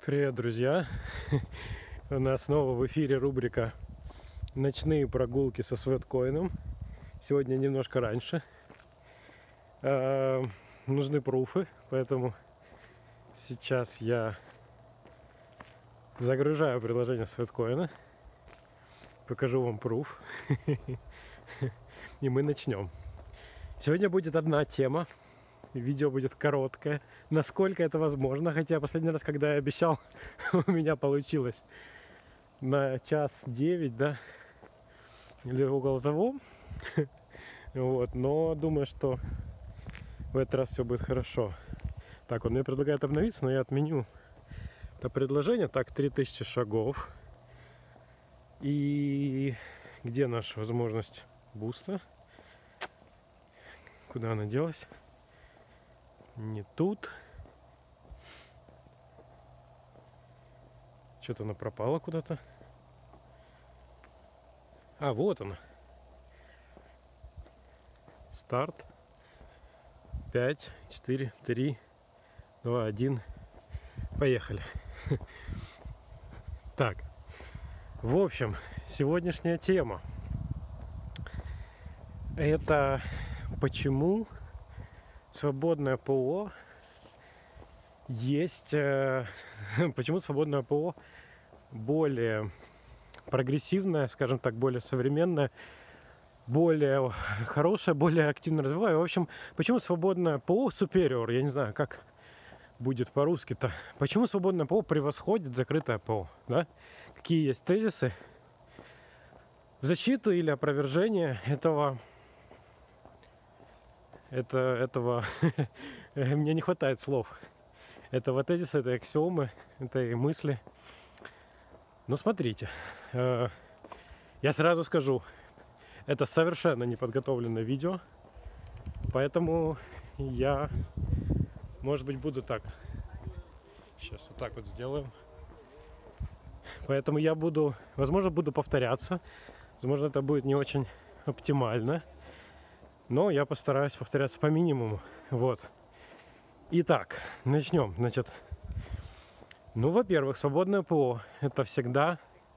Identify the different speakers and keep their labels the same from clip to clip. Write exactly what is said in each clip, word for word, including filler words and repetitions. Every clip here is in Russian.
Speaker 1: Привет, друзья! У нас снова в эфире рубрика «Ночные прогулки со Sweatcoin». Сегодня немножко раньше. Э, нужны пруфы, поэтому сейчас я загружаю приложение Sweatcoin. Покажу вам пруф. И мы начнем. Сегодня будет одна тема. Видео будет короткое, насколько это возможно. Хотя последний раз, когда я обещал, у меня получилось на час девять, да, или около того. Вот, но думаю, что в этот раз все будет хорошо. Так, он мне предлагает обновиться, но я отменю это предложение. Так, три тысячи шагов. И где наша возможность буста? Куда она делась? Не тут. Что-то она пропала куда-то. А, вот она. Старт. пять, четыре, три, два, один. Поехали. Так. В общем, сегодняшняя тема. Это почему свободное ПО есть, э, почему свободное ПО более прогрессивное, скажем так, более современное, более хорошее, более активно развиваемое. В общем, почему свободное ПО superior, я не знаю, как будет по-русски-то, почему свободное ПО превосходит закрытое ПО, да? Какие есть тезисы в защиту или опровержение этого Это, этого мне не хватает слов. Этого тезиса, этой аксиомы, этой мысли. Но смотрите, э, я сразу скажу, это совершенно неподготовленное видео, поэтому я, может быть, буду так. Сейчас вот так вот сделаем. Поэтому я буду, возможно, буду повторяться. Возможно, это будет не очень оптимально. Но я постараюсь повторяться по минимуму. Вот. Итак, начнем. Значит, ну, во-первых, свободное ПО это всегда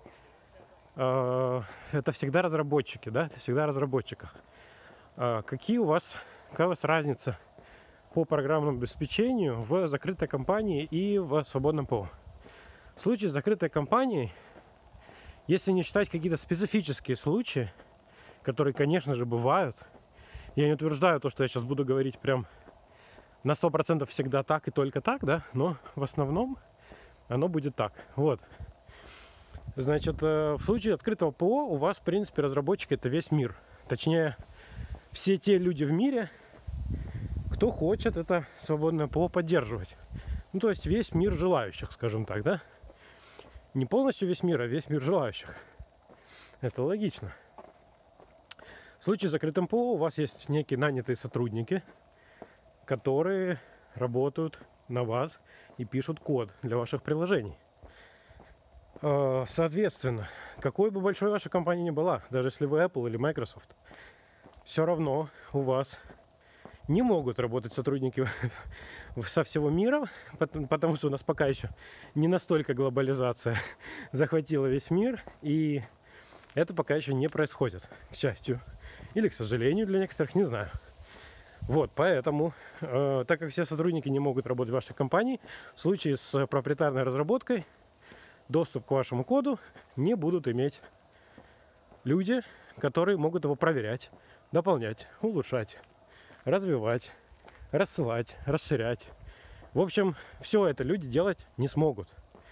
Speaker 1: э, это всегда разработчики, да, это всегда разработчиках. Э, какие у вас, какая у вас разница по программному обеспечению в закрытой компании и в свободном ПО? В случае с закрытой компанией, если не считать какие-то специфические случаи, которые, конечно же, бывают. Я не утверждаю то, что я сейчас буду говорить прям на сто процентов всегда так и только так, да, но в основном оно будет так. Вот. Значит, в случае открытого ПО у вас, в принципе, разработчики — это весь мир. Точнее, все те люди в мире, кто хочет это свободное ПО поддерживать. Ну, то есть весь мир желающих, скажем так, да. Не полностью весь мир, а весь мир желающих. Это логично. В случае с закрытым ПО у вас есть некие нанятые сотрудники, которые работают на вас и пишут код для ваших приложений. Соответственно, какой бы большой ваша компания ни была, даже если вы Apple или Microsoft, все равно у вас не могут работать сотрудники со всего мира, потому что у нас пока еще не настолько глобализация захватила весь мир, и это пока еще не происходит, к счастью. Или, к сожалению, для некоторых, не знаю. Вот, поэтому, э, так как все сотрудники не могут работать в вашей компании, в случае с проприетарной разработкой доступ к вашему коду не будут иметь люди, которые могут его проверять, дополнять, улучшать, развивать, рассылать, расширять. В общем, все это люди делать не смогут.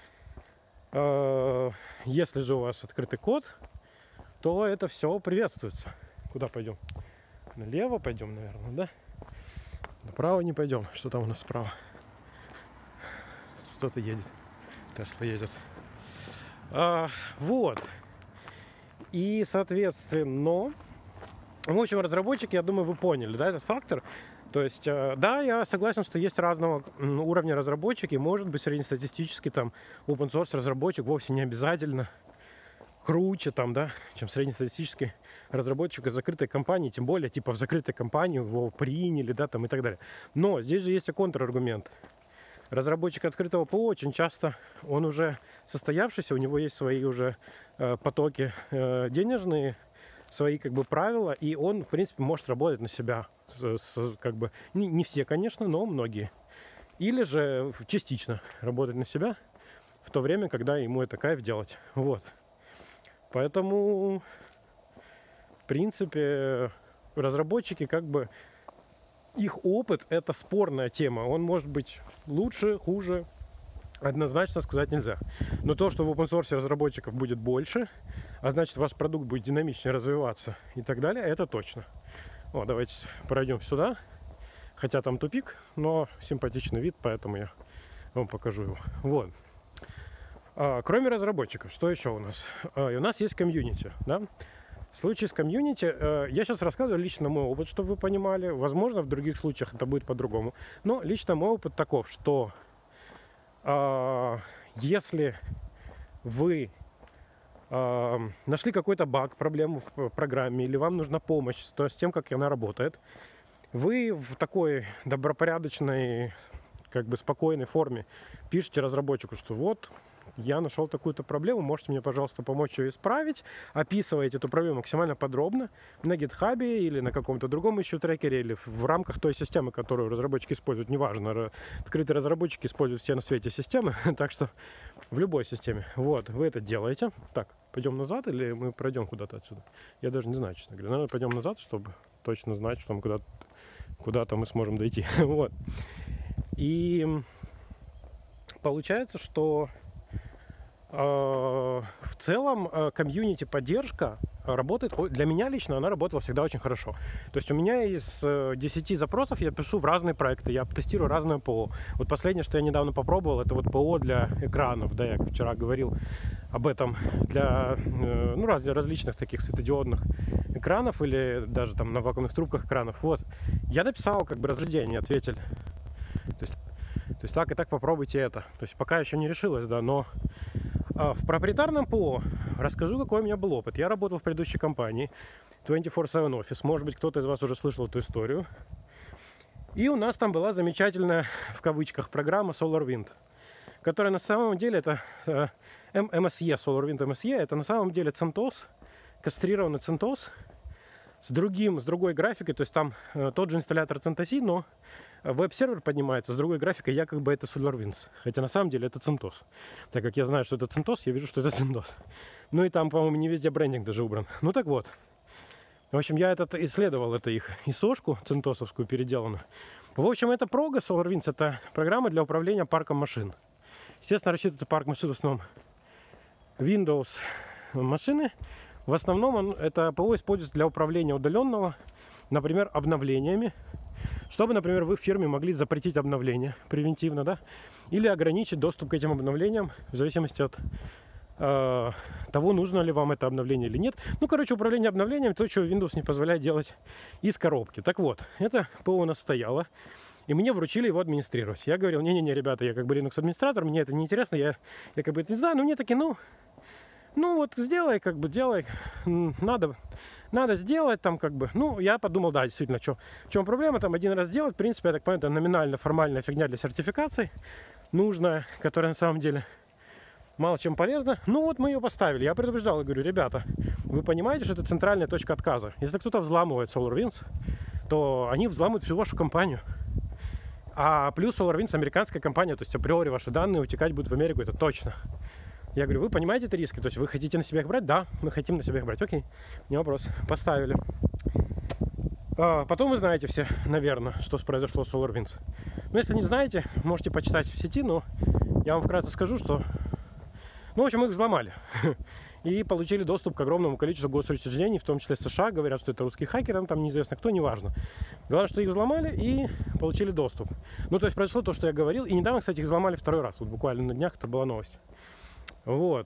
Speaker 1: Э, если же у вас открытый код, то это все приветствуется. Куда пойдем? Налево пойдем, наверное, да? Направо не пойдем. Что там у нас справа? Кто-то едет. Тесла едет. А, вот. И, соответственно, в общем, разработчики, я думаю, вы поняли, да, этот фактор. То есть, да, я согласен, что есть разного уровня разработчики. Может быть, среднестатистический там open source разработчик вовсе не обязательно круче там, да, чем среднестатистический разработчик из закрытой компании, тем более, типа, в закрытой компании его приняли, да, там и так далее. Но здесь же есть и контраргумент. разработчик открытого ПО очень часто, он уже состоявшийся, у него есть свои уже э, потоки э, денежные, свои как бы правила, и он, в принципе, может работать на себя. С, с, как бы, не, не все, конечно, но многие. Или же частично работать на себя в то время, когда ему это кайф делать. Вот. Поэтому, в принципе, разработчики как бы... Их опыт – это спорная тема. Он может быть лучше, хуже. Однозначно сказать нельзя. Но то, что в open source разработчиков будет больше, а значит, ваш продукт будет динамичнее развиваться и так далее, это точно. О, давайте пройдем сюда. Хотя там тупик, но симпатичный вид, поэтому я вам покажу его. Вот. А, кроме разработчиков, что еще у нас? А, у нас есть комьюнити, да? В случае с комьюнити, э, я сейчас рассказываю лично мой опыт, чтобы вы понимали. Возможно, в других случаях это будет по-другому. Но лично мой опыт таков, что э, если вы э, нашли какой-то баг, проблему в программе, или вам нужна помощь то, с тем, как она работает, вы в такой добропорядочной, как бы спокойной форме пишете разработчику, что вот... Я нашел такую-то проблему, можете мне, пожалуйста, помочь ее исправить. Описываете эту проблему максимально подробно на GitHub или на каком-то другом еще трекере, или в рамках той системы, которую разработчики используют. Неважно, открытые разработчики используют все на свете системы, так что в любой системе. Вот, вы это делаете. Так, пойдем назад или мы пройдем куда-то отсюда? Я даже не знаю, честно говоря. Наверное, пойдем назад, чтобы точно знать, что мы куда-то, куда-то мы сможем дойти. Вот. И получается, что... В целом комьюнити поддержка работает, для меня лично она работала всегда очень хорошо. То есть у меня из десяти запросов я пишу в разные проекты, я тестирую разное ПО. Вот последнее, что я недавно попробовал, это вот ПО для экранов, да, я вчера говорил об этом, для ну, раз, для различных таких светодиодных экранов или даже там на вакуумных трубках экранов. Вот, я написал как бы разжидение, ответили. То есть, то есть так и так попробуйте это. То есть пока еще не решилось, да, но... В проприетарном ПО расскажу, какой у меня был опыт. Я работал в предыдущей компании двадцать четыре семь Office. Может быть, кто-то из вас уже слышал эту историю. И у нас там была замечательная, в кавычках, программа SolarWind, которая на самом деле это э, эм эс и, SolarWind эм эс и, это на самом деле CentOS, кастрированный CentOS с другим, с другой графикой. То есть там э, тот же инсталлятор CentOS, но веб-сервер поднимается с другой графикой, якобы это SolarWinds. Хотя на самом деле это CentOS. Так как я знаю, что это CentOS, я вижу, что это CentOS. Ну и там, по-моему, не везде брендинг даже убран. Ну так вот. В общем, я этот исследовал, это их ИСОшку центосовскую переделанную. В общем, это прога SolarWinds, это программа для управления парком машин. Естественно, рассчитывается парк машин в основном Windows машины. В основном он, это ПО используется для управления удаленного, например, обновлениями. Чтобы, например, вы в фирме могли запретить обновления превентивно, да, или ограничить доступ к этим обновлениям в зависимости от э, того, нужно ли вам это обновление или нет. Ну, короче, управление обновлениями, то, что Windows не позволяет делать из коробки. Так вот, это ПО у нас стояло, и мне вручили его администрировать. Я говорил, не-не-не, ребята, я как бы Linux-администратор, мне это не интересно, я, я как бы это не знаю, но мне такие, ну... Ну вот сделай, как бы делай, надо, надо сделать там как бы. Ну, я подумал, да, действительно, что, в чем проблема, там один раз сделать, в принципе, я так понимаю, это номинально формальная фигня для сертификации, нужная, которая на самом деле мало чем полезна. Ну вот мы ее поставили, я предупреждал и говорю, ребята, вы понимаете, что это центральная точка отказа. Если кто-то взламывает SolarWinds, то они взламывают всю вашу компанию. А плюс SolarWinds американская компания, то есть априори ваши данные утекать будут в Америку, это точно. Я говорю, вы понимаете это риски? То есть вы хотите на себя их брать? Да, мы хотим на себя их брать. Окей, не вопрос. Поставили. А, потом вы знаете все, наверное, что произошло с SolarWinds. Но если не знаете, можете почитать в сети, но я вам вкратце скажу, что... Ну, в общем, их взломали. И получили доступ к огромному количеству госучреждений, в том числе США. Говорят, что это русские хакеры, там неизвестно кто, неважно. Главное, что их взломали и получили доступ. Ну, то есть произошло то, что я говорил. И недавно, кстати, их взломали второй раз. Вот буквально на днях это была новость. Вот.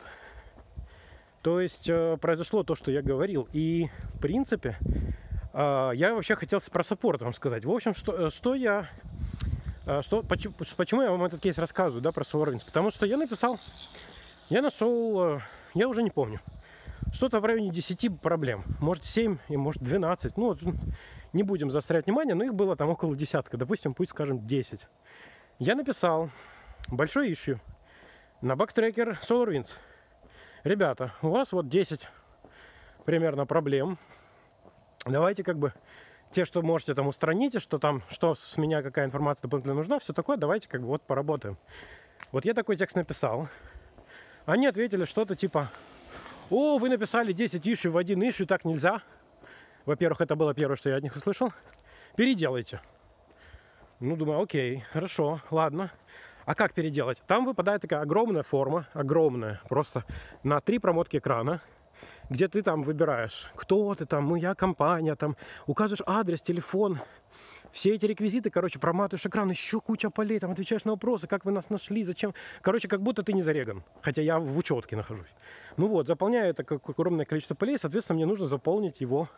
Speaker 1: То есть э, произошло то, что я говорил. И, в принципе, э, я вообще хотел про саппорт вам сказать. В общем, что, что я... Э, что, почему, почему я вам этот кейс рассказываю, да, про SolarWinds? Потому что я написал... Я нашел... Э, я уже не помню. Что-то в районе десяти проблем. Может, семь и может двенадцать. Ну, вот, не будем заострять внимание, но их было там около десятка. Допустим, пусть скажем десять. Я написал большой issue на бэктрекер SolarWinds. Ребята, у вас вот десять примерно проблем. Давайте как бы те, что можете там устраните, что там, что с меня, какая информация дополнительно нужна, все такое, давайте как бы вот поработаем. Вот я такой текст написал. Они ответили что-то типа: о, вы написали десять issue в один issue, так нельзя. Во-первых, это было первое, что я от них услышал. Переделайте. Ну, думаю, окей, хорошо, ладно. А как переделать? Там выпадает такая огромная форма, огромная, просто на три промотки экрана, где ты там выбираешь, кто ты там, моя компания, там, указываешь адрес, телефон. Все эти реквизиты, короче, проматываешь экран, еще куча полей, там отвечаешь на вопросы, как вы нас нашли, зачем. Короче, как будто ты не зареган, хотя я в учетке нахожусь. Ну вот, заполняю это как огромное количество полей, соответственно, мне нужно заполнить его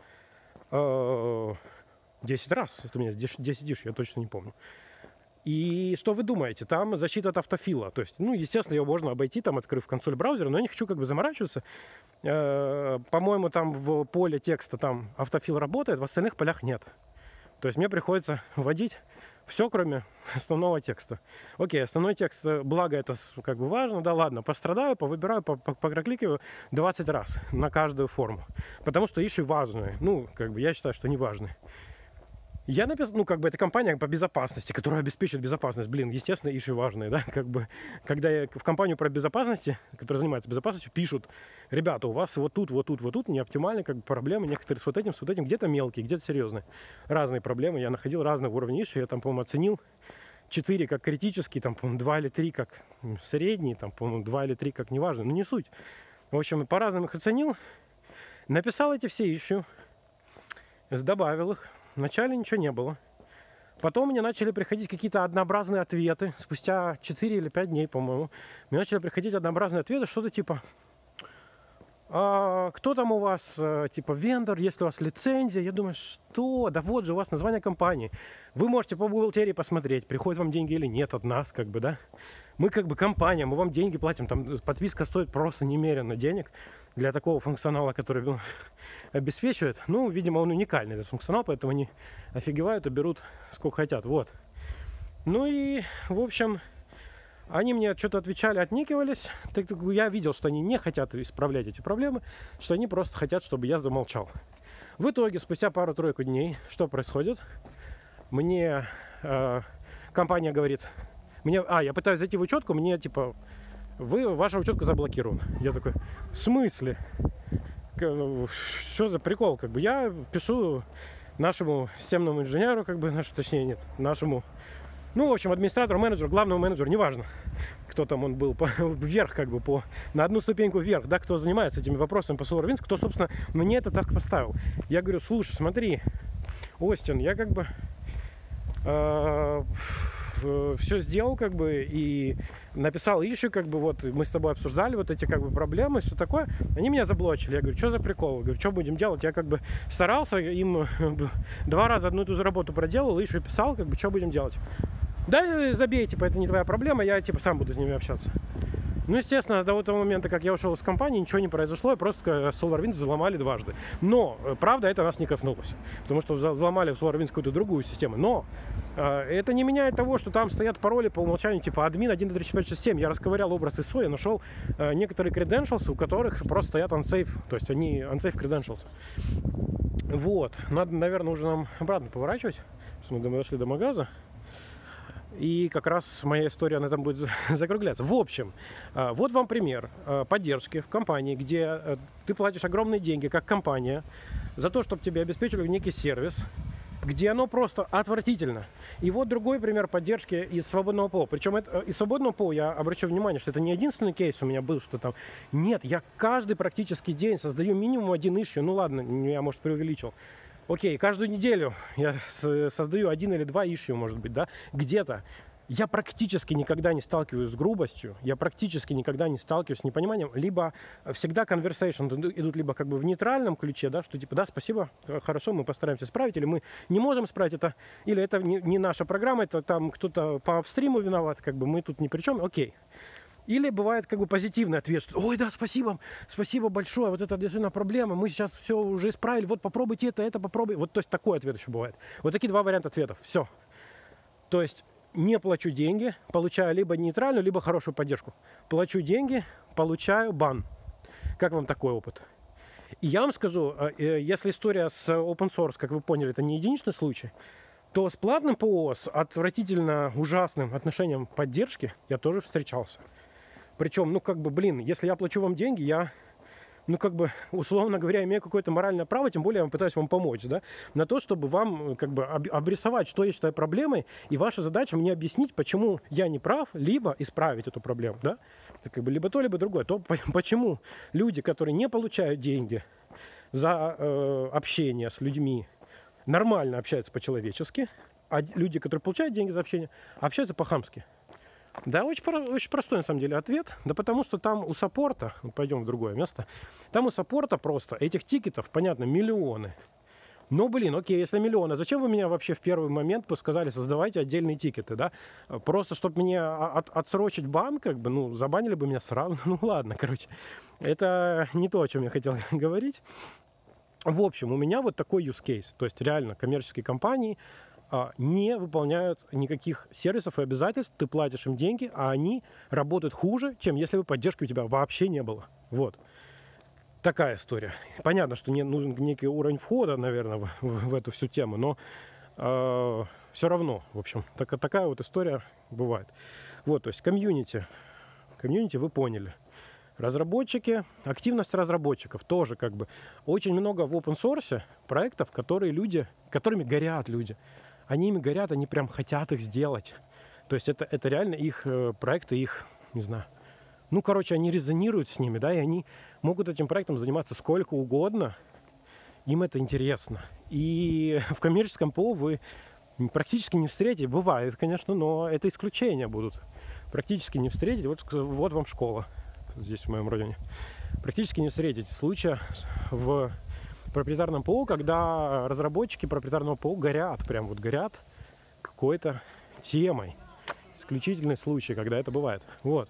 Speaker 1: э, десять раз. Это у меня десять диш, я точно не помню. И что вы думаете? Там защита от автофила. То есть, ну, естественно, ее можно обойти, там, открыв консоль браузера, но я не хочу как бы заморачиваться. Э, по-моему, там в поле текста там автофил работает, в остальных полях нет. То есть мне приходится вводить все, кроме основного текста. Окей, основной текст, благо это как бы важно, да ладно, пострадаю, повыбираю, прокликиваю двадцать раз на каждую форму. Потому что issue важные. Ну, как бы я считаю, что не важные. Я написал, ну, как бы это компания по безопасности, которая обеспечивает безопасность. Блин, естественно, issue важные, да, как бы, когда я в компанию про безопасности, которая занимается безопасностью, пишут: ребята, у вас вот тут, вот тут, вот тут не оптимально, как бы проблемы, некоторые с вот этим, с вот этим, где-то мелкие, где-то серьезные. Разные проблемы, я находил разные уровни issue, я там, по-моему, оценил четыре как критический, там, по-моему, два или три как средний, там, по-моему, два или три как неважно, но не суть. В общем, по-разному их оценил, написал эти все issue, добавил их. Вначале ничего не было. Потом мне начали приходить какие-то однообразные ответы. Спустя четыре или пять дней, по-моему, мне начали приходить однообразные ответы. Что-то типа: а, кто там у вас, типа, вендор, есть ли у вас лицензия? Я думаю, что? Да вот же у вас название компании. Вы можете по бухгалтерии посмотреть, приходят вам деньги или нет от нас, как бы, да. Мы как бы компания, мы вам деньги платим. Там подписка стоит просто немерено денег для такого функционала, который, ну, обеспечивает. Ну, видимо, он уникальный, этот функционал, поэтому они офигевают и берут сколько хотят. Вот. Ну и, в общем, они мне что-то отвечали, отникивались. Так, я видел, что они не хотят исправлять эти проблемы, что они просто хотят, чтобы я замолчал. В итоге, спустя пару-тройку дней, что происходит? Мне э, компания говорит: мне, а, я пытаюсь зайти в учетку, мне типа: вы, ваша учетка заблокирована. Я такой: в смысле? Что за прикол? Как бы я пишу нашему системному инженеру, как бы, наш, точнее, нет, нашему, ну, в общем, администратору, менеджеру, главному менеджеру, неважно, кто там он был, по, вверх, как бы, по, на одну ступеньку вверх, да, кто занимается этими вопросами по SolarWinds, кто, собственно, мне это так поставил. Я говорю: слушай, смотри, Остин, я как бы э, все сделал, как бы, и написал issue, как бы, вот, мы с тобой обсуждали вот эти, как бы, проблемы, все такое. Они меня заблочили. Я говорю: что за прикол? Я говорю: что будем делать? Я, как бы, старался, им два раза одну и ту же работу проделал, issue писал, как бы, что будем делать? Да, забей, типа, это не твоя проблема, я, типа, сам буду с ними общаться. Ну, естественно, до того момента, как я ушел из компании, ничего не произошло, и просто SolarWinds взломали дважды. Но, правда, это нас не коснулось, потому что взломали в SolarWinds какую-то другую систему. Но э, это не меняет того, что там стоят пароли по умолчанию, типа админ один два три четыре пять шесть семь. Я расковырял образ ай эс о, я нашел э, некоторые credentials, у которых просто стоят unsafe, то есть они unsafe credentials. Вот, надо, наверное, уже нам обратно поворачивать, что мы дошли до магаза. И как раз моя история на этом будет закругляться. В общем, вот вам пример поддержки в компании, где ты платишь огромные деньги, как компания, за то, чтобы тебе обеспечили некий сервис, где оно просто отвратительно. И вот другой пример поддержки из свободного пола. Причем это, из свободного пола я обращу внимание, что это не единственный кейс у меня был, что там... Нет, я каждый практически день создаю минимум один issue. Ну ладно, я, может, преувеличил. Окей, каждую неделю я создаю один или два issue, может быть, да, где-то. Я практически никогда не сталкиваюсь с грубостью, я практически никогда не сталкиваюсь с непониманием, либо всегда conversation идут либо как бы в нейтральном ключе, да, что типа: да, спасибо, хорошо, мы постараемся справить, или мы не можем справить это, или это не, не наша программа, это там кто-то по апстриму виноват, как бы мы тут ни при чем, окей. Или бывает как бы позитивный ответ, что: ой, да, спасибо, спасибо большое, вот это действительно проблема, мы сейчас все уже исправили, вот попробуйте это, это попробуйте. Вот, то есть такой ответ еще бывает. Вот такие два варианта ответов, все. То есть не плачу деньги, получаю либо нейтральную, либо хорошую поддержку. Плачу деньги, получаю бан. Как вам такой опыт? И я вам скажу, если история с open source, как вы поняли, это не единичный случай, то с платным ПО, с отвратительно ужасным отношением поддержки я тоже встречался. Причем, ну как бы, блин, если я плачу вам деньги, я, ну как бы, условно говоря, имею какое-то моральное право, тем более я пытаюсь вам помочь, да, на то, чтобы вам, как бы, обрисовать, что я считаю проблемой, и ваша задача мне объяснить, почему я не прав, либо исправить эту проблему, да. Это как бы либо то, либо другое. То почему люди, которые не получают деньги за э, общение с людьми, нормально общаются по-человечески, а люди, которые получают деньги за общение, общаются по-хамски. Да, очень, очень простой на самом деле ответ. Да потому что там у саппорта, пойдем в другое место, там у саппорта просто этих тикетов, понятно, миллионы. Но, блин, окей, если миллионы, зачем вы меня вообще в первый момент сказали, создавайте отдельные тикеты, да? Просто, чтобы мне от, отсрочить бан, как бы, ну, забанили бы меня сразу. Ну, ладно, короче, это не то, о чем я хотел говорить. В общем, у меня вот такой use case. То есть, реально, коммерческие компании а, не выполняют никаких сервисов и обязательств, ты платишь им деньги, а они работают хуже, чем если бы поддержки у тебя вообще не было. Вот. Такая история. Понятно, что не нужен некий уровень входа, наверное, в, в, в эту всю тему, но э, все равно, в общем, так, такая вот история бывает. Вот, то есть комьюнити. Комьюнити вы поняли. Разработчики, активность разработчиков тоже как бы. Очень много в open source проектов, которые люди, которыми горят люди. Они ими горят, они прям хотят их сделать. То есть это, это реально их проекты, их, не знаю, ну, короче, они резонируют с ними, да, и они могут этим проектом заниматься сколько угодно. Им это интересно. И в коммерческом ПО вы практически не встретите. Бывает, конечно, но это исключения будут. Практически не встретите. Вот, вот вам школа здесь, в моем районе. Практически не встретите случая в проприетарном ПО, когда разработчики проприетарного ПО горят, прям вот горят какой-то темой. Исключительный случай, когда это бывает. Вот.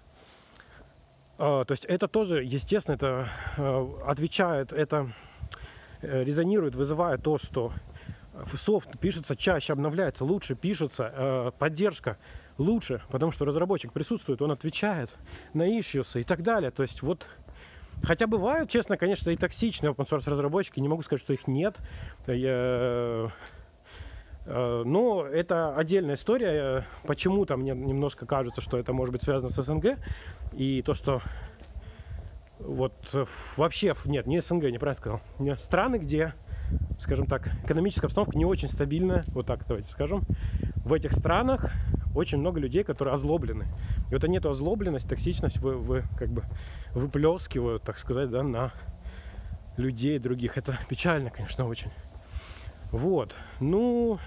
Speaker 1: То есть это тоже, естественно, это отвечает, это резонирует, вызывает то, что софт пишется чаще, обновляется, лучше пишется, поддержка лучше, потому что разработчик присутствует, он отвечает на issues и так далее. То есть вот, хотя бывают, честно, конечно, и токсичные open source разработчики, не могу сказать, что их нет. Я... Но это отдельная история. Почему-то мне немножко кажется, что это может быть связано с СНГ. И то, что вот вообще, нет, не СНГ, неправильно сказал. Страны, где, скажем так, экономическая обстановка не очень стабильная, вот так давайте скажем. В этих странах очень много людей, которые озлоблены. И вот они эту озлобленность, токсичность вы, вы, как бы выплескивают, так сказать, да, на людей других. Это печально, конечно, очень. Вот, ну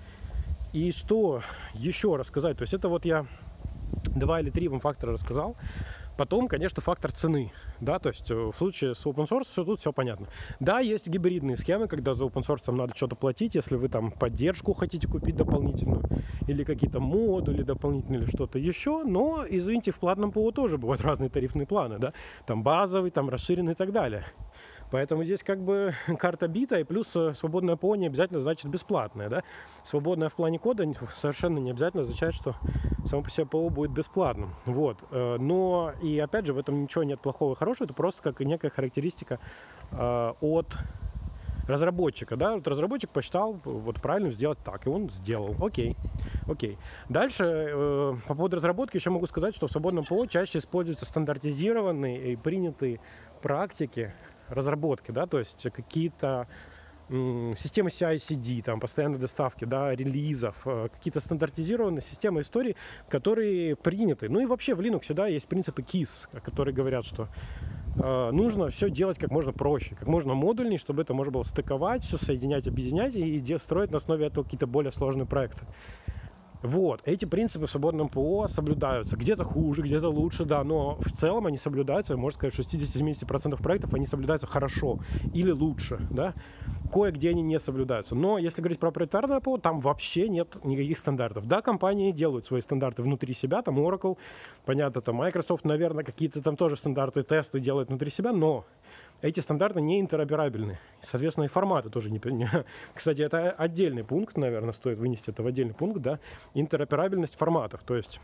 Speaker 1: и что еще рассказать? То есть это вот я два или три вам фактора рассказал. Потом, конечно, фактор цены, да, то есть в случае с open source все тут все понятно. Да, есть гибридные схемы, когда за open source там надо что-то платить, если вы там поддержку хотите купить дополнительную, или какие-то модули дополнительные, или что-то еще, но, извините, в платном ПО тоже бывают разные тарифные планы, да, там базовый, там расширенный и так далее. Поэтому здесь как бы карта бита, и плюс свободное ПО не обязательно значит бесплатное, да. Свободное в плане кода совершенно не обязательно означает, что само по себе ПО будет бесплатным. Вот. Но и опять же в этом ничего нет плохого и хорошего, это просто как некая характеристика э, от разработчика, да. Вот разработчик посчитал вот правильно сделать так, и он сделал. Окей. Окей. Дальше э, по поводу разработки еще могу сказать, что в свободном ПО чаще используются стандартизированные и принятые практики разработки, да, то есть какие-то м, системы си ай си ди, там, постоянной доставки, да, релизов, э, какие-то стандартизированные системы истории, которые приняты. Ну и вообще в Linux, да, есть принципы кис, которые говорят, что э, нужно все делать как можно проще, как можно модульнее, чтобы это можно было стыковать, все соединять, объединять и строить на основе этого какие-то более сложные проекты. Вот, эти принципы в свободном ПО соблюдаются. Где-то хуже, где-то лучше, да, но в целом они соблюдаются, можно сказать, шестьдесят-семьдесят процентов проектов они соблюдаются хорошо или лучше, да. Кое-где они не соблюдаются. Но если говорить про проприетарное ПО, там вообще нет никаких стандартов. Да, компании делают свои стандарты внутри себя, там Oracle, понятно, там Microsoft, наверное, какие-то там тоже стандарты, тесты делают внутри себя, но эти стандарты не интероперабельны. Соответственно, и форматы тоже не... Кстати, это отдельный пункт, наверное, стоит вынести это в отдельный пункт, да, интероперабельность форматов. То есть,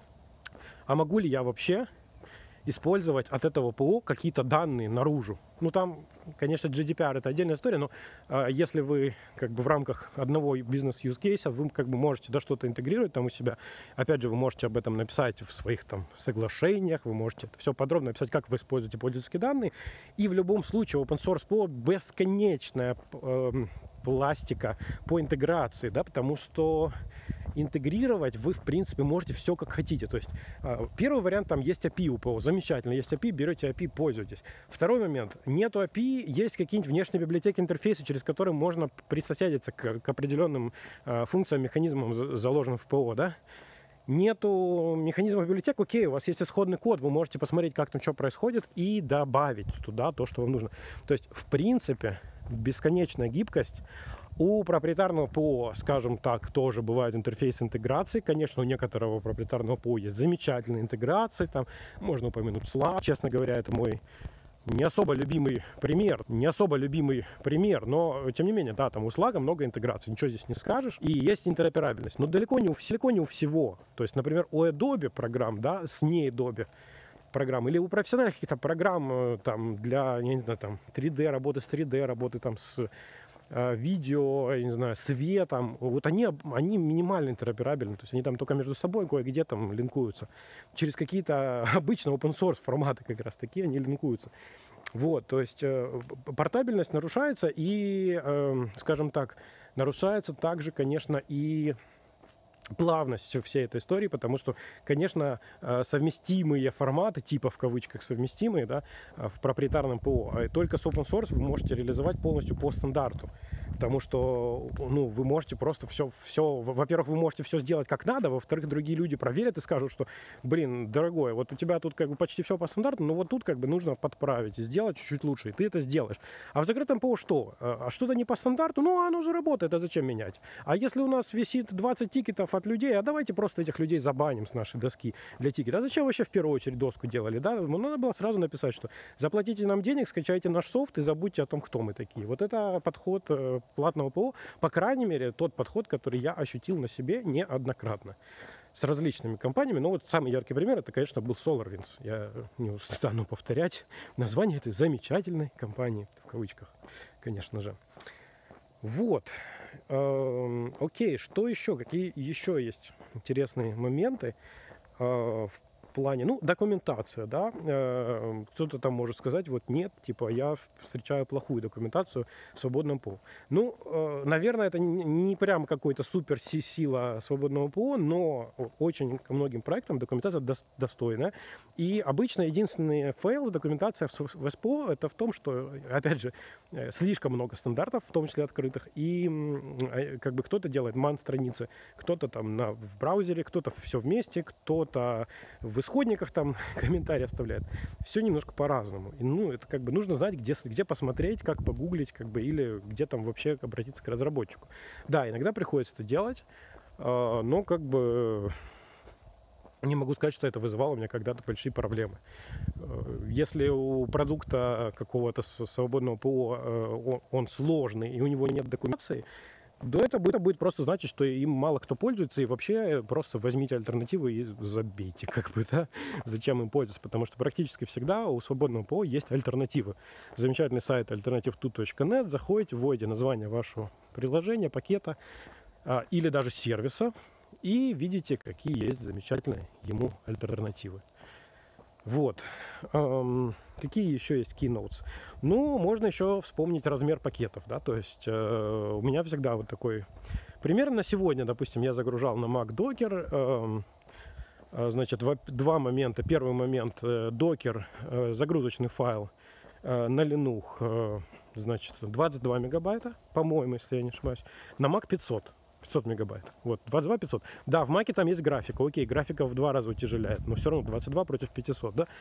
Speaker 1: а могу ли я вообще использовать от этого ПО какие-то данные наружу? Ну, там, конечно, джи ди пи ар это отдельная история, но э, если вы как бы в рамках одного бизнес-юз-кейса, вы как бы можете, да, что-то интегрировать там у себя. Опять же, вы можете об этом написать в своих там соглашениях, вы можете это все подробно написать, как вы используете пользовательские данные. И в любом случае open source ПО бесконечная э, пластика по интеграции, да, потому что интегрировать вы, в принципе, можете все как хотите. То есть первый вариант, там есть эй пи ай у ПО, замечательно, есть эй пи ай, берете эй пи ай, пользуйтесь. Второй момент, нету эй пи ай, есть какие-нибудь внешние библиотеки, интерфейсы, через которые можно присоединиться к, к определенным э, функциям, механизмам, заложенным в ПО, да. Нету механизмов библиотек, окей, у вас есть исходный код, вы можете посмотреть, как там что происходит, и добавить туда то, что вам нужно. То есть, в принципе, бесконечная гибкость. У проприетарного ПО, скажем так, тоже бывают интерфейсы интеграции. Конечно, у некоторого проприетарного ПО есть замечательные интеграции. Там можно упомянуть Slack. Честно говоря, это мой не особо любимый пример. Не особо любимый пример. Но, тем не менее, да, там у Slack много интеграций. Ничего здесь не скажешь. И есть интероперабельность. Но далеко не у, далеко не у всего. То есть, например, у Adobe программ, да, с не Adobe программ, или у профессиональных каких-то программ там, для, я не знаю, там, три дэ, работы с три дэ, работы там с видео, я не знаю, светом, вот они, они минимально интероперабельны, то есть они там только между собой кое-где там линкуются. Через какие-то обычные open source форматы как раз такие они линкуются. Вот, то есть э, портабельность нарушается и, э, скажем так, нарушается также, конечно, и плавность всей этой истории, потому что, конечно, совместимые форматы, типа в кавычках совместимые, да, в проприетарном ПО, только с open source вы можете реализовать полностью по стандарту. Потому что, ну, вы можете просто все, все, во-первых, вы можете все сделать как надо, во-вторых, другие люди проверят и скажут, что, блин, дорогой, вот у тебя тут как бы почти все по стандарту, но вот тут как бы нужно подправить, сделать чуть-чуть лучше, и ты это сделаешь. А в закрытом ПО что? А что-то не по стандарту? Ну, оно же работает, а зачем менять? А если у нас висит двадцать тикетов от людей, а давайте просто этих людей забаним с нашей доски для тикета. А зачем вообще в первую очередь доску делали? Да? Ну, надо было сразу написать, что заплатите нам денег, скачайте наш софт и забудьте о том, кто мы такие. Вот это подход э, платного ПО, по крайней мере, тот подход, который я ощутил на себе неоднократно с различными компаниями. Но вот самый яркий пример, это, конечно, был SolarWinds. Я не устану повторять название этой замечательной компании, в кавычках, конечно же. Вот. Э, окей, что еще? Какие еще есть интересные моменты э, в плане, ну, документация, да, э, кто-то там может сказать, вот нет, типа, я встречаю плохую документацию в свободном ПО. Ну, э, наверное, это не, не прям какой-то супер сила свободного ПО, но очень ко многим проектам документация дос, достойная. И обычно единственный фейл с документацией в, в СПО это в том, что, опять же, слишком много стандартов, в том числе открытых, и как бы кто-то делает ман-страницы, кто-то там на, в браузере, кто-то все вместе, кто-то в исходниках там комментарии оставляет. Все немножко по-разному. И, ну, это как бы нужно знать, где, где посмотреть, как погуглить, как бы, или где там вообще обратиться к разработчику. Да, иногда приходится это делать, но как бы не могу сказать, что это вызывало у меня когда-то большие проблемы. Если у продукта какого-то свободного ПО он сложный и у него нет документации, то это будет, это будет просто значить, что им мало кто пользуется, и вообще просто возьмите альтернативу и забейте, как бы, да, зачем им пользоваться, потому что практически всегда у свободного ПО есть альтернативы. Замечательный сайт альтернатив ту точка нет, заходите, вводите название вашего приложения, пакета а, или даже сервиса, и видите, какие есть замечательные ему альтернативы. Вот. Эм, какие еще есть keynotes? Ну, можно еще вспомнить размер пакетов, да, то есть э, у меня всегда вот такой пример на сегодня, допустим, я загружал на Mac Docker, э, э, значит, два момента. Первый момент, э, Docker, э, загрузочный файл э, на Linux, э, значит, двадцать два мегабайта, по-моему, если я не ошибаюсь, на Mac пятьсот. пятьсот мегабайт. Вот, двадцать два пятьсот. Да, в Маке там есть графика. Окей, графика в два раза утяжеляет, но все равно двадцать два против пятисот, да?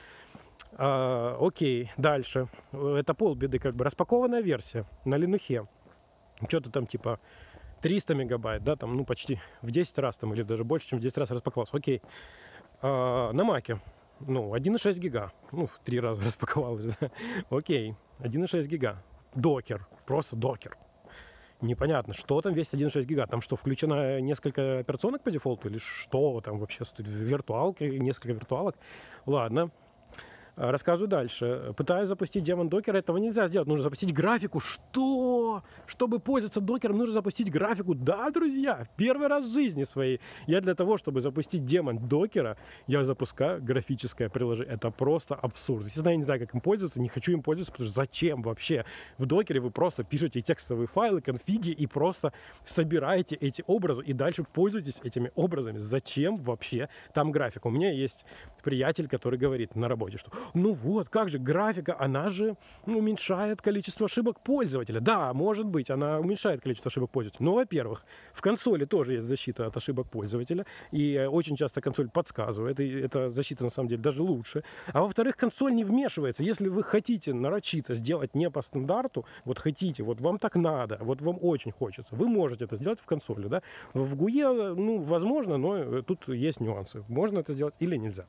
Speaker 1: А, окей, дальше. Это полбеды, как бы распакованная версия на Linux. Что-то там типа триста мегабайт, да, там, ну, почти в десять раз там, или даже больше, чем в десять раз распаковался. Окей. А, на Маке, ну, один и шесть гига. Ну, в три раза распаковалось, да. Окей. один и шесть гига. Докер, просто докер. Непонятно, что там весит один и шесть гига. Там что, включено несколько операционок по дефолту? Или что там вообще стоит? Виртуалки, несколько виртуалок? Ладно. Рассказываю дальше. Пытаюсь запустить демон докера, этого нельзя сделать. Нужно запустить графику. Что? Чтобы пользоваться докером, нужно запустить графику. Да, друзья, первый раз в жизни своей я для того, чтобы запустить демон докера, я запускаю графическое приложение. Это просто абсурд. Естественно, я не знаю, как им пользоваться, не хочу им пользоваться, потому что зачем вообще? В докере вы просто пишете текстовые файлы, конфиги и просто собираете эти образы и дальше пользуетесь этими образами. Зачем вообще там графика? У меня есть приятель, который говорит на работе, что ну вот, как же графика, она же уменьшает количество ошибок пользователя. Да, может быть, она уменьшает количество ошибок пользователя. Но, во-первых, в консоли тоже есть защита от ошибок пользователя. И очень часто консоль подсказывает, и эта защита на самом деле даже лучше. А во-вторых, консоль не вмешивается. Если вы хотите нарочито сделать не по стандарту, вот хотите, вот вам так надо, вот вам очень хочется, вы можете это сделать в консоли. Да? В гуе, ну, возможно, но тут есть нюансы. Можно это сделать или нельзя.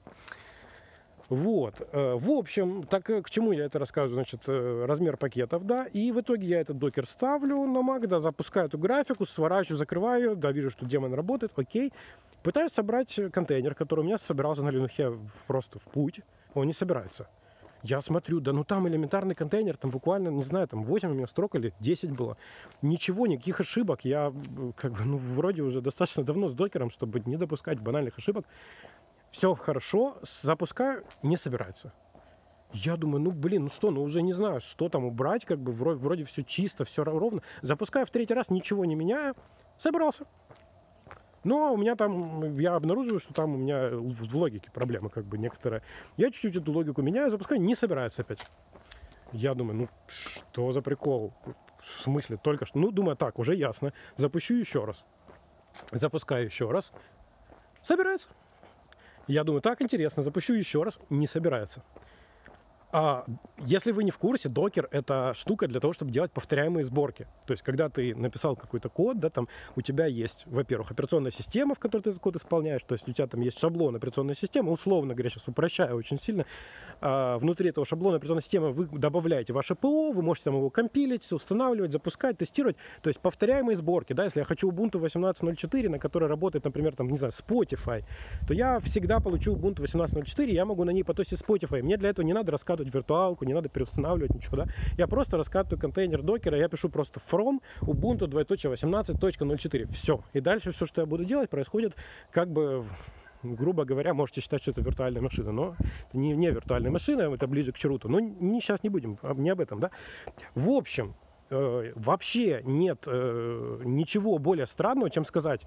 Speaker 1: Вот, в общем, так к чему я это рассказываю, значит, размер пакетов, да, и в итоге я этот докер ставлю на Mac, да, запускаю эту графику, сворачиваю, закрываю, да, вижу, что демон работает, окей, пытаюсь собрать контейнер, который у меня собирался на Linux просто в путь, он не собирается. Я смотрю, да ну там элементарный контейнер, там буквально, не знаю, там восемь у меня строк или десять было. Ничего, никаких ошибок. Я как бы, ну, вроде уже достаточно давно с докером, чтобы не допускать банальных ошибок. Все хорошо, запускаю, не собирается. Я думаю, ну блин, ну что, ну уже не знаю, что там убрать, как бы вроде, вроде все чисто, все ровно. Запускаю в третий раз, ничего не меняю, собрался. Но у меня там, я обнаруживаю, что там у меня в логике проблемы как бы некоторые. Я чуть-чуть эту логику меняю, запускаю, не собирается опять. Я думаю, ну что за прикол? В смысле, только что, ну думаю, так, уже ясно. Запущу еще раз. Запускаю еще раз. Собирается. Я думаю, так, интересно, запущу еще раз, не собирается. А если вы не в курсе, докер — это штука для того, чтобы делать повторяемые сборки. То есть, когда ты написал какой-то код, да, там у тебя есть, во-первых, операционная система, в которой ты этот код исполняешь, то есть у тебя там есть шаблон операционной системы, условно говоря, сейчас упрощаю очень сильно. А внутри этого шаблона операционной системы вы добавляете ваше ПО, вы можете там его компилить, устанавливать, запускать, тестировать. То есть повторяемые сборки, да, если я хочу Ubuntu восемнадцать ноль четыре, на которой работает, например, там, не знаю, Spotify, то я всегда получу Ubuntu восемнадцать ноль четыре, я могу на ней потестить Spotify. Мне для этого не надо раскатывать виртуалку, не надо переустанавливать ничего, да. Я просто раскатываю контейнер докера, я пишу просто from Ubuntu двоеточие восемнадцать точка ноль четыре. Все. И дальше все, что я буду делать, происходит как бы, грубо говоря, можете считать, что это виртуальная машина, но это не, не виртуальная машина, это ближе к чруту. Но не, сейчас не будем, не об этом, да. В общем, э, вообще нет э, ничего более странного, чем сказать,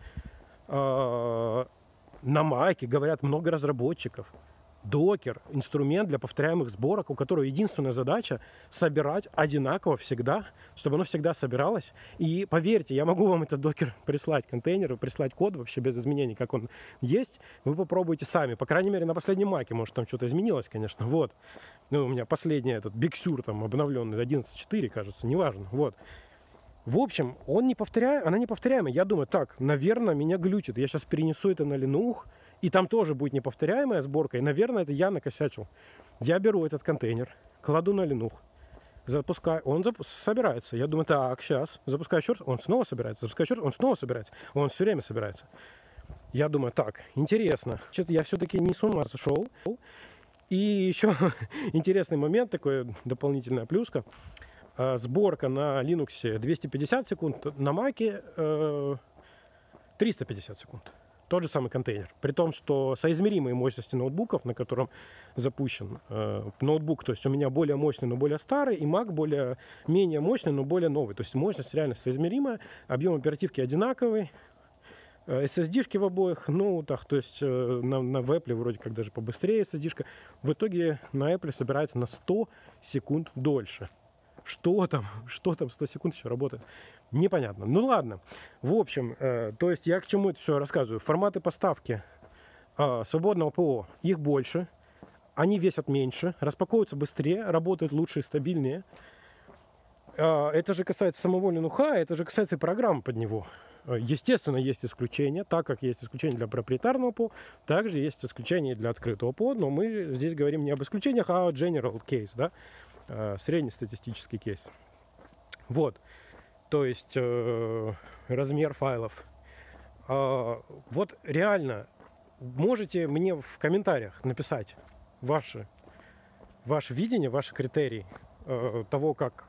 Speaker 1: э, на Маке говорят много разработчиков. Докер — инструмент для повторяемых сборок, у которого единственная задача — собирать одинаково всегда, чтобы оно всегда собиралось. И поверьте, я могу вам этот докер прислать, контейнер, прислать код вообще без изменений, как он есть. Вы попробуйте сами. По крайней мере, на последнем маке, может, там что-то изменилось, конечно. Вот. Ну, у меня последний этот Big Sur там обновленный, одиннадцать точка четыре, кажется, неважно. Вот. В общем, он не повторяет, она не повторяемая. Я думаю, так, наверное, меня глючит. Я сейчас перенесу это на Linux, и там тоже будет неповторяемая сборка. И, наверное, это я накосячил. Я беру этот контейнер, кладу на Linux, запускаю, он зап собирается. Я думаю, так, сейчас, запускаю еще раз, он снова собирается, запускаю еще раз, он снова собирается. Он все время собирается. Я думаю, так, интересно. Что-то я все-таки не с ума сошел. И еще интересный момент, такой дополнительная плюшка. Сборка на Linux двести пятьдесят секунд, на Mac триста пятьдесят секунд. Тот же самый контейнер. При том, что соизмеримые мощности ноутбуков, на котором запущен э, ноутбук, то есть у меня более мощный, но более старый, и Mac более менее мощный, но более новый. То есть мощность реально соизмеримая, объем оперативки одинаковый, э, эс эс ди-шки в обоих ноутах, то есть э, на, на в Apple вроде как даже побыстрее эс эс ди-шка. В итоге на Apple собирается на сто секунд дольше. Что там? Что там сто секунд еще работает? Непонятно. Ну ладно. В общем, э, то есть я к чему это все рассказываю. Форматы поставки э, свободного ПО, их больше. Они весят меньше, распаковываются быстрее, работают лучше и стабильнее. Э, это же касается самого Linux, это же касается и программ под него. Естественно, есть исключения, так как есть исключения для проприетарного ПО, также есть исключения для открытого ПО, но мы здесь говорим не об исключениях, а о general case, да. э, среднестатистический кейс. Вот, то есть э, размер файлов. Э, вот реально, можете мне в комментариях написать ваши, ваше видение, ваши критерии э, того, как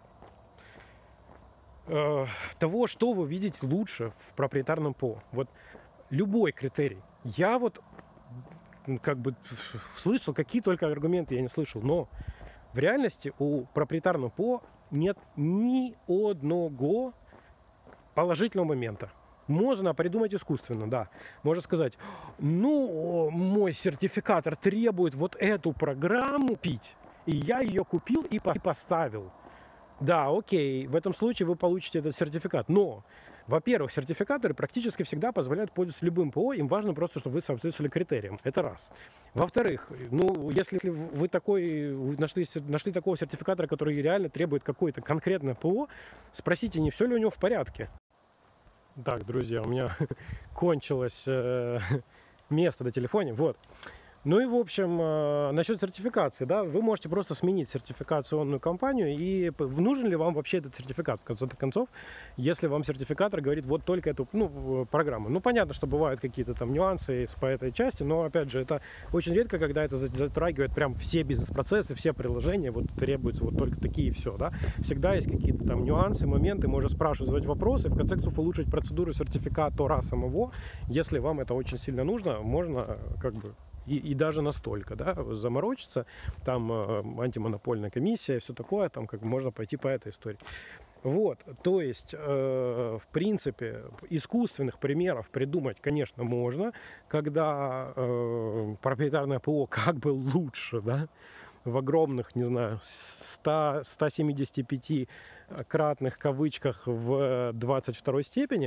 Speaker 1: э, того, что вы видите лучше в проприетарном ПО. Вот любой критерий. Я вот как бы слышал, какие только аргументы я не слышал, но в реальности у проприетарного ПО нет ни одного положительного момента. Можно придумать искусственно, да. Можно сказать, ну, мой сертификатор требует вот эту программу пить, и я ее купил и поставил. Да, окей, в этом случае вы получите этот сертификат. Но, во-первых, сертификаторы практически всегда позволяют пользоваться любым ПО. Им важно просто, чтобы вы соответствовали критериям. Это раз. Во-вторых, ну, если вы такой, нашли, нашли такого сертификатора, который реально требует какое-то конкретное ПО, спросите, не все ли у него в порядке. Так, друзья, у меня кончилось э, место на телефоне. Вот. Ну и, в общем, э, насчет сертификации, да, вы можете просто сменить сертификационную компанию, и нужен ли вам вообще этот сертификат, в конце концов, если вам сертификатор говорит вот только эту, ну, программу. Ну, понятно, что бывают какие-то там нюансы по этой части, но, опять же, это очень редко, когда это затрагивает прям все бизнес-процессы, все приложения, вот требуются вот только такие и все, да. Всегда есть какие-то там нюансы, моменты, можно спрашивать, задать вопросы, в конце концов, улучшить процедуру сертификатора самого, если вам это очень сильно нужно, можно как бы И, и даже настолько, да, заморочиться, там э, антимонопольная комиссия, все такое, там как можно пойти по этой истории. Вот, то есть, э, в принципе, искусственных примеров придумать, конечно, можно, когда э, проприетарное ПО как бы лучше, да, в огромных, не знаю, сто — ста семидесяти пяти кратных кавычках в двадцать второй степени,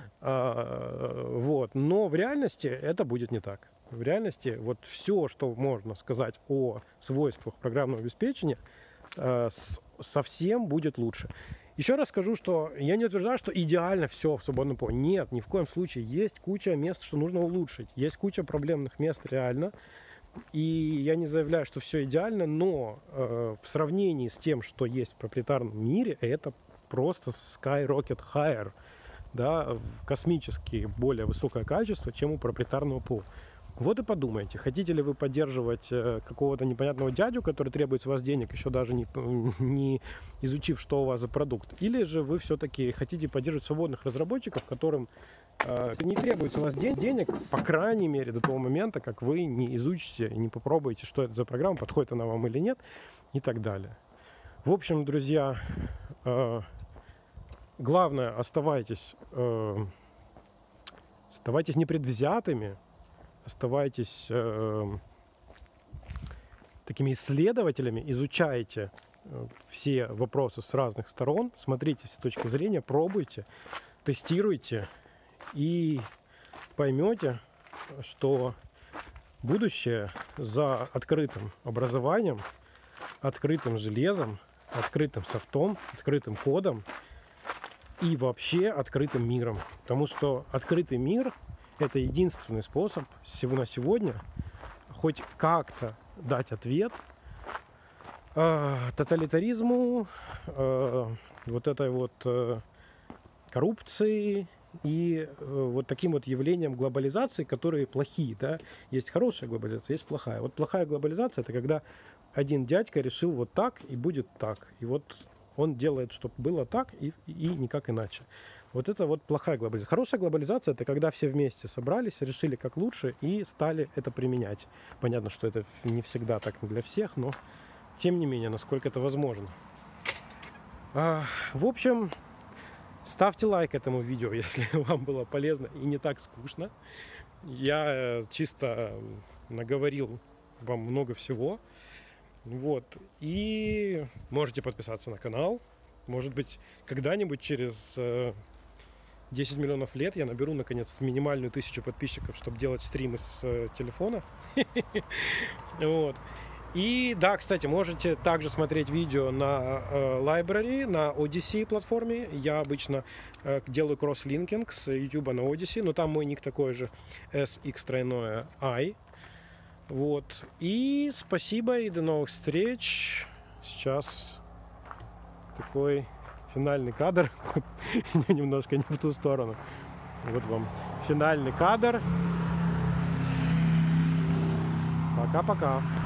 Speaker 1: э, вот, но в реальности это будет не так. В реальности вот все, что можно сказать о свойствах программного обеспечения, э, с, совсем будет лучше. Еще раз скажу, что я не утверждаю, что идеально все в свободном ПО. Нет, ни в коем случае. Есть куча мест, что нужно улучшить. Есть куча проблемных мест реально. И я не заявляю, что все идеально, но э, в сравнении с тем, что есть в проприетарном мире, это просто skyrocket higher, да, космически более высокое качество, чем у проприетарного ПО. Вот и подумайте, хотите ли вы поддерживать э, какого-то непонятного дядю, который требует с вас денег, еще даже не, не изучив, что у вас за продукт, или же вы все-таки хотите поддерживать свободных разработчиков, которым э, не требуется у вас ден- денег, по крайней мере, до того момента, как вы не изучите и не попробуете, что это за программа, подходит она вам или нет, и так далее. В общем, друзья, э, главное, оставайтесь, э, оставайтесь непредвзятыми, оставайтесь э, такими исследователями, изучайте э, все вопросы с разных сторон, смотрите с точки зрения, пробуйте, тестируйте и поймете, что будущее за открытым образованием, открытым железом, открытым софтом, открытым кодом и вообще открытым миром. Потому что открытый мир — это единственный способ на сегодня хоть как-то дать ответ э, тоталитаризму, э, вот этой вот э, коррупции и э, вот таким вот явлениям глобализации, которые плохие, да. Есть хорошая глобализация, есть плохая. Вот плохая глобализация — это когда один дядька решил вот так и будет так. И вот он делает, чтобы было так и, и никак иначе. Вот это вот плохая глобализация. Хорошая глобализация — это когда все вместе собрались, решили как лучше и стали это применять. Понятно, что это не всегда так для всех, но тем не менее, насколько это возможно. А, в общем, ставьте лайк этому видео, если вам было полезно и не так скучно. Я чисто наговорил вам много всего. Вот. И можете подписаться на канал. Может быть, когда-нибудь через десять миллионов лет я наберу, наконец, минимальную тысячу подписчиков, чтобы делать стримы с э, телефона. Вот. И да, кстати, можете также смотреть видео на э, Library, на Odyssey платформе. Я обычно э, делаю кросс-линкинг с YouTube на Odyssey, но там мой ник такой же, эс икс тройное I. Вот. И спасибо и до новых встреч. Сейчас такой финальный кадр. Немножко не в ту сторону. Вот вам финальный кадр. Пока-пока.